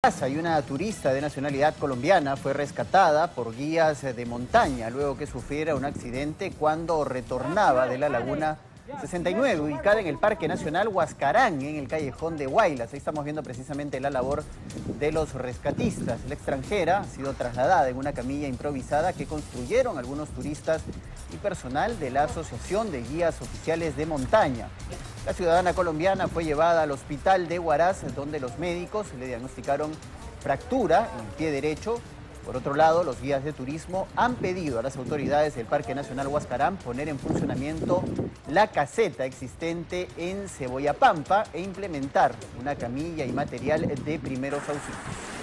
Hay una turista de nacionalidad colombiana fue rescatada por guías de montaña luego que sufriera un accidente cuando retornaba de la Laguna 69, ubicada en el Parque Nacional Huascarán, en el callejón de Huaylas. Ahí estamos viendo precisamente la labor de los rescatistas. La extranjera ha sido trasladada en una camilla improvisada que construyeron algunos turistas y personal de la Asociación de Guías Oficiales de Montaña. La ciudadana colombiana fue llevada al hospital de Huaraz, donde los médicos le diagnosticaron fractura en el pie derecho. Por otro lado, los guías de turismo han pedido a las autoridades del Parque Nacional Huascarán poner en funcionamiento la caseta existente en Cebollapampa e implementar una camilla y material de primeros auxilios.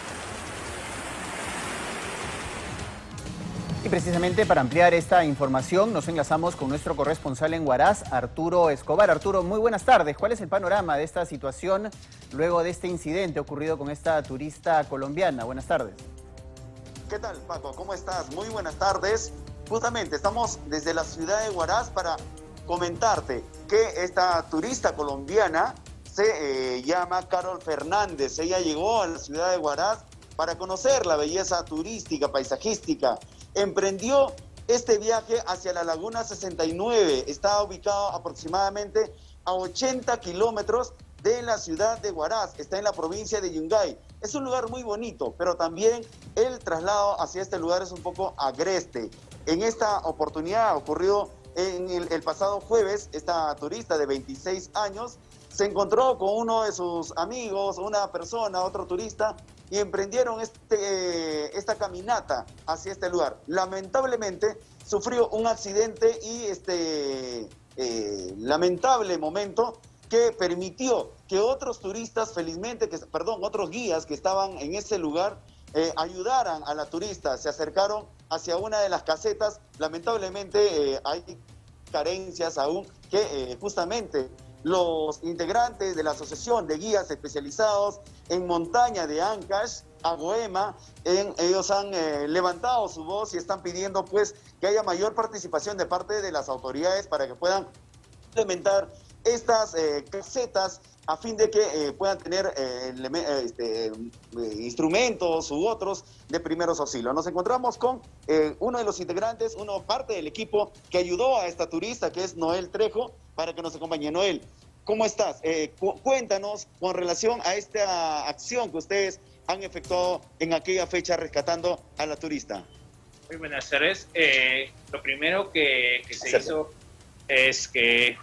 Y precisamente para ampliar esta información nos enlazamos con nuestro corresponsal en Huaraz, Arturo Escobar. Arturo, muy buenas tardes. ¿Cuál es el panorama de esta situación luego de este incidente ocurrido con esta turista colombiana? Buenas tardes. ¿Qué tal, Paco? ¿Cómo estás? Muy buenas tardes. Justamente estamos desde la ciudad de Huaraz para comentarte que esta turista colombiana se llama Carol Fernández. Ella llegó a la ciudad de Huaraz para conocer la belleza turística, paisajística. Emprendió este viaje hacia la Laguna 69. Está ubicado aproximadamente a 80 kilómetros de la ciudad de Huaraz. Está en la provincia de Yungay. Es un lugar muy bonito, pero también el traslado hacia este lugar es un poco agreste. En esta oportunidad ocurrió en el pasado jueves. Esta turista de 26 años se encontró con uno de sus amigos, una persona, otro turista, y emprendieron esta caminata hacia este lugar. Lamentablemente sufrió un accidente y lamentable momento que permitió que otros turistas, otros guías que estaban en ese lugar ayudaran a la turista. Se acercaron hacia una de las casetas. Lamentablemente hay carencias aún que justamente los integrantes de la Asociación de Guías Especializados en Montaña de Ancash, Agoema, ellos han levantado su voz y están pidiendo pues que haya mayor participación de parte de las autoridades para que puedan implementar estas casetas a fin de que puedan tener instrumentos u otros de primeros auxilios. Nos encontramos con uno de los integrantes, parte del equipo que ayudó a esta turista, que es Noel Trejo, para que nos acompañe. Noel, ¿cómo estás? Cuéntanos con relación a esta acción que ustedes han efectuado en aquella fecha rescatando a la turista. Muy buenas tardes. Lo primero que se hizo es que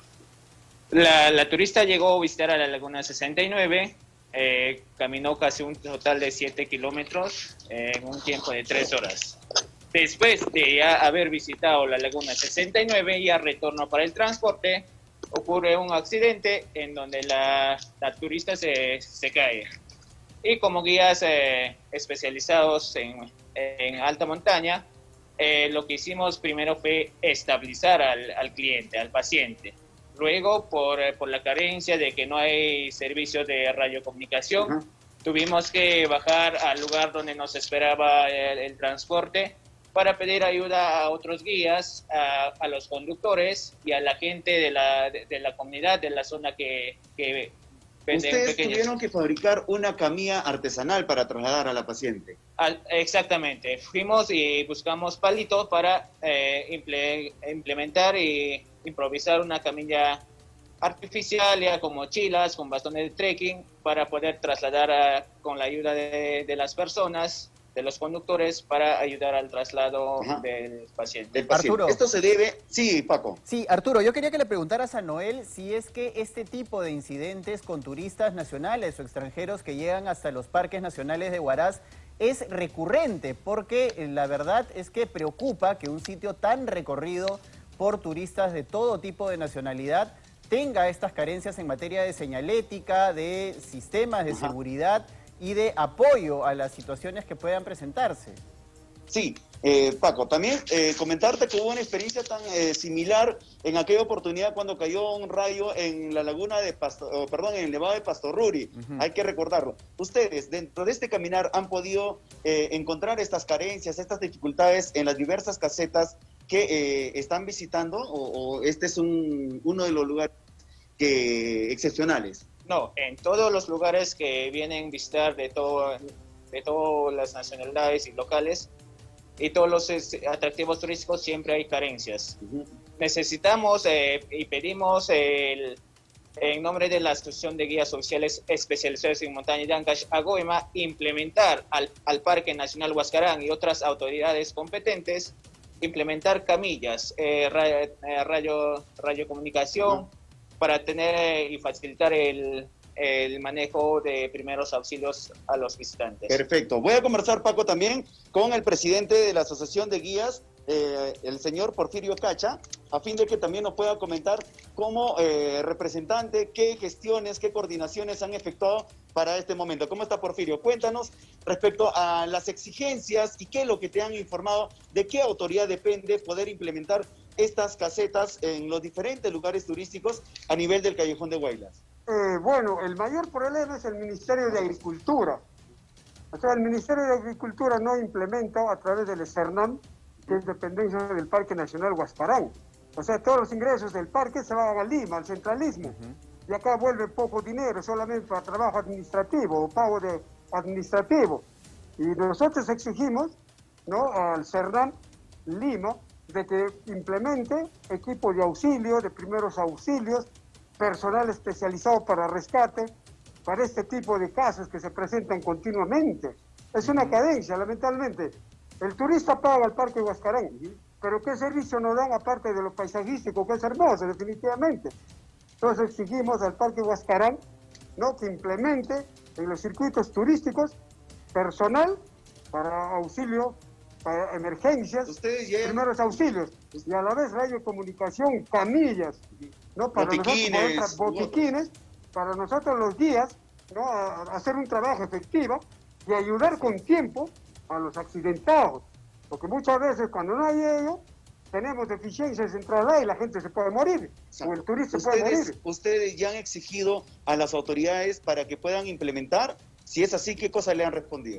la turista llegó a visitar a la Laguna 69, caminó casi un total de 7 kilómetros en un tiempo de 3 horas. Después de ya haber visitado la Laguna 69, ya retorno para el transporte, ocurre un accidente en donde la turista se cae. Y como guías especializados en alta montaña, lo que hicimos primero fue estabilizar al cliente, al paciente. Luego, por la carencia de que no hay servicio de radiocomunicación, tuvimos que bajar al lugar donde nos esperaba el transporte para pedir ayuda a otros guías, a los conductores y a la gente de la comunidad, de la zona que venden Ustedes pequeños. tuvieron que fabricar una camilla artesanal para trasladar a la paciente. Exactamente. Fuimos y buscamos palitos para implementar y improvisar una camilla artificial, ya con mochilas, con bastones de trekking, para poder trasladar con la ayuda de las personas, de los conductores, para ayudar al traslado del paciente. Arturo. Esto se debe... Sí, Paco. Sí, Arturo, yo quería que le preguntaras a Noel si es que este tipo de incidentes con turistas nacionales o extranjeros que llegan hasta los parques nacionales de Huaraz es recurrente, porque la verdad es que preocupa que un sitio tan recorrido por turistas de todo tipo de nacionalidad tenga estas carencias en materia de señalética, de sistemas de seguridad y de apoyo a las situaciones que puedan presentarse. Sí, Paco, también comentarte que hubo una experiencia tan similar en aquella oportunidad cuando cayó un rayo en la laguna de en el Nevado de Pastorruri. Hay que recordarlo. Ustedes, dentro de este caminar, han podido encontrar estas carencias, estas dificultades en las diversas casetas que están visitando, o este es uno de los lugares excepcionales. No, en todos los lugares que vienen a visitar de todo de todas las nacionalidades y locales, y todos los atractivos turísticos siempre hay carencias. Necesitamos y pedimos en nombre de la Asociación de Guías Oficiales Especializados en Montaña de Ancash, AGOEMA, implementar al Parque Nacional Huascarán y otras autoridades competentes, implementar camillas, radiocomunicación, para tener y facilitar el manejo de primeros auxilios a los visitantes. Perfecto. Voy a conversar, Paco, también con el presidente de la Asociación de Guías, el señor Porfirio Cacha, a fin de que también nos pueda comentar como representante qué gestiones, qué coordinaciones han efectuado para este momento. ¿Cómo está, Porfirio? Cuéntanos respecto a las exigencias y qué es lo que te han informado, de qué autoridad depende poder implementar estas casetas en los diferentes lugares turísticos a nivel del Callejón de Huaylas. Bueno, el mayor problema es el Ministerio de Agricultura. O sea, el Ministerio de Agricultura no implementa a través del SERNAM, que es dependencia del Parque Nacional Huascarán. O sea, todos los ingresos del parque se van a Lima, al centralismo. Y acá vuelve poco dinero, solamente para trabajo administrativo o pago de administrativo. Y nosotros exigimos, ¿no?, al SERNAM Lima de que implemente equipo de auxilio, de primeros auxilios, personal especializado para rescate, para este tipo de casos que se presentan continuamente. Es una cadencia, lamentablemente. El turista paga al Parque Huascarán, pero ¿qué servicio nos dan aparte de lo paisajístico, que es hermoso, definitivamente? Entonces exigimos al Parque Huascarán, ¿no?, que implemente en los circuitos turísticos personal para auxilio, para emergencias, primeros auxilios, y a la vez radiocomunicación, camillas, ¿no?, para nosotros, botiquines, para nosotros los guías, ¿no?, a hacer un trabajo efectivo y ayudar con tiempo a los accidentados, porque muchas veces cuando no hay ello, tenemos deficiencias en trasladar y la gente se puede morir, o el turista puede morir. ¿Ustedes ya han exigido a las autoridades para que puedan implementar? Si es así, ¿qué cosas le han respondido?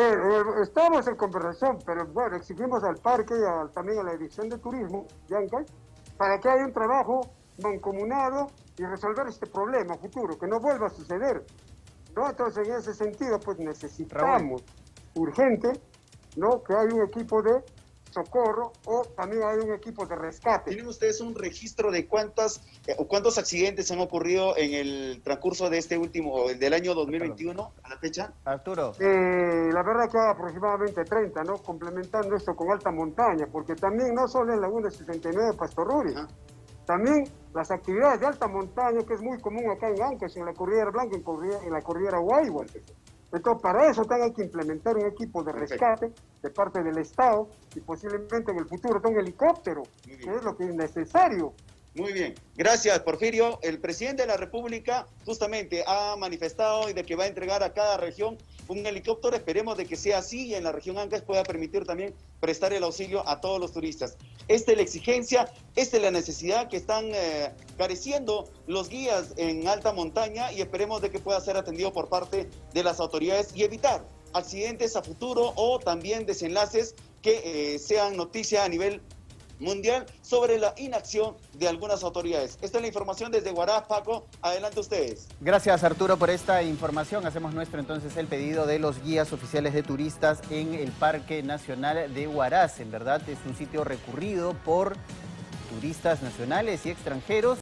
Estamos en conversación, pero bueno, exigimos al parque y también a la Dirección de Turismo de Ancash para que haya un trabajo mancomunado y resolver este problema futuro, que no vuelva a suceder, ¿no? Entonces, en ese sentido, pues necesitamos urgente, ¿no?, que haya un equipo de socorro o también hay un equipo de rescate. ¿Tienen ustedes un registro de cuántos accidentes han ocurrido en el transcurso de este último, del año 2021 a la fecha? Arturo. La verdad que aproximadamente 30, ¿no?, complementando esto con alta montaña, porque también no solo en Laguna 69 Pastoruri, también las actividades de alta montaña, que es muy común acá en Ancash, en la Cordillera Blanca, en la Cordillera Huayhuas. Entonces, para eso hay que implementar un equipo de rescate de parte del Estado y posiblemente en el futuro un helicóptero, que es lo que es necesario. Muy bien, gracias, Porfirio. El presidente de la República justamente ha manifestado de que va a entregar a cada región un helicóptero. Esperemos de que sea así y en la región Ancash pueda permitir también prestar el auxilio a todos los turistas. Esta es la exigencia, esta es la necesidad que están careciendo los guías en alta montaña y esperemos de que pueda ser atendido por parte de las autoridades y evitar accidentes a futuro o también desenlaces que sean noticia a nivel mundial sobre la inacción de algunas autoridades. Esta es la información desde Huaraz. Paco, adelante ustedes. Gracias, Arturo, por esta información. Hacemos nuestro entonces el pedido de los guías oficiales de turistas en el Parque Nacional de Huaraz. En verdad es un sitio recurrido por turistas nacionales y extranjeros